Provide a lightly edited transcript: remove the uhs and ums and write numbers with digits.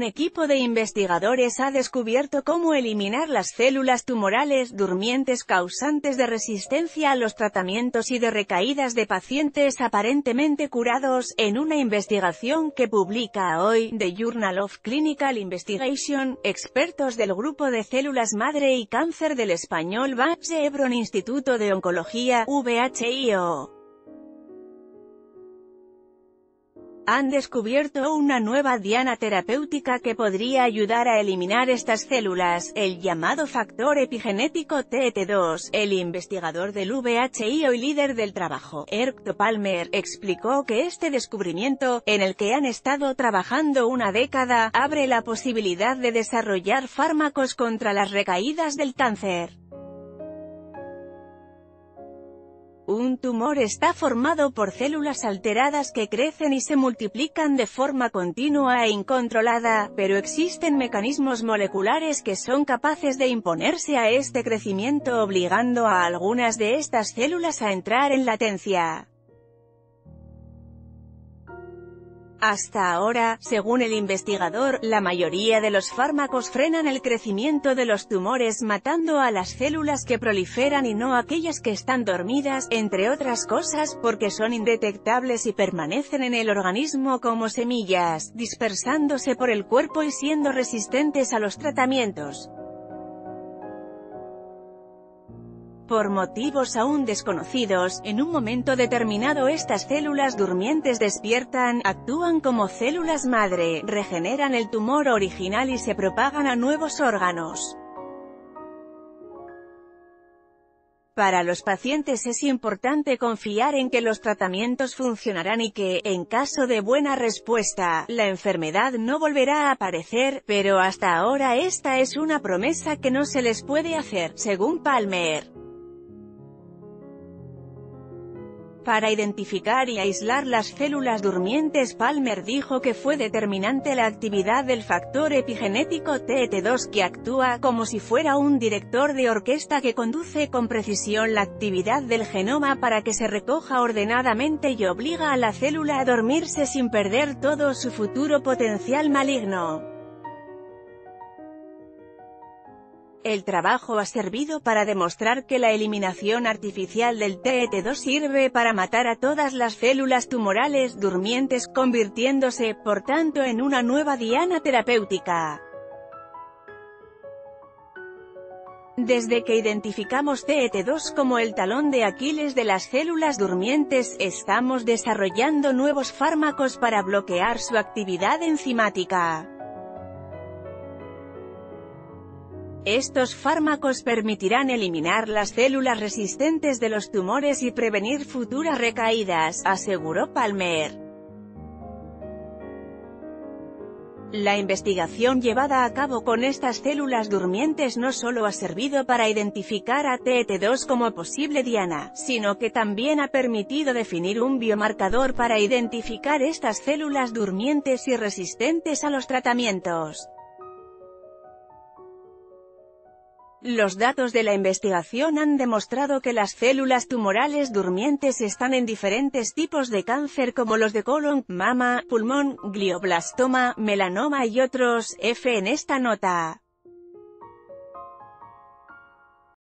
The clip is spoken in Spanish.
equipo de investigadores ha descubierto cómo eliminar las células tumorales durmientes causantes de resistencia a los tratamientos y de recaídas de pacientes aparentemente curados, en una investigación que publica hoy The Journal of Clinical Investigation. Expertos del grupo de células madre y cáncer del español Vall d'Hebron Instituto de Oncología, VHIO, han descubierto una nueva diana terapéutica que podría ayudar a eliminar estas células, el llamado factor epigenético TET2. El investigador del VHIO y líder del trabajo, Eric Palmer, explicó que este descubrimiento, en el que han estado trabajando una década, abre la posibilidad de desarrollar fármacos contra las recaídas del cáncer. Un tumor está formado por células alteradas que crecen y se multiplican de forma continua e incontrolada, pero existen mecanismos moleculares que son capaces de imponerse a este crecimiento obligando a algunas de estas células a entrar en latencia. Hasta ahora, según el investigador, la mayoría de los fármacos frenan el crecimiento de los tumores matando a las células que proliferan y no aquellas que están dormidas, entre otras cosas, porque son indetectables y permanecen en el organismo como semillas, dispersándose por el cuerpo y siendo resistentes a los tratamientos. Por motivos aún desconocidos, en un momento determinado estas células durmientes despiertan, actúan como células madre, regeneran el tumor original y se propagan a nuevos órganos. Para los pacientes es importante confiar en que los tratamientos funcionarán y que, en caso de buena respuesta, la enfermedad no volverá a aparecer, pero hasta ahora esta es una promesa que no se les puede hacer, según Palmer. Para identificar y aislar las células durmientes, Palmer dijo que fue determinante la actividad del factor epigenético TET2 que actúa como si fuera un director de orquesta que conduce con precisión la actividad del genoma para que se recoja ordenadamente y obliga a la célula a dormirse sin perder todo su futuro potencial maligno. El trabajo ha servido para demostrar que la eliminación artificial del TET2 sirve para matar a todas las células tumorales durmientes, convirtiéndose, por tanto, en una nueva diana terapéutica. Desde que identificamos TET2 como el talón de Aquiles de las células durmientes, estamos desarrollando nuevos fármacos para bloquear su actividad enzimática. Estos fármacos permitirán eliminar las células resistentes de los tumores y prevenir futuras recaídas, aseguró Palmer. La investigación llevada a cabo con estas células durmientes no solo ha servido para identificar a TET2 como posible diana, sino que también ha permitido definir un biomarcador para identificar estas células durmientes y resistentes a los tratamientos. Los datos de la investigación han demostrado que las células tumorales durmientes están en diferentes tipos de cáncer como los de colon, mama, pulmón, glioblastoma, melanoma y otros. En esta nota.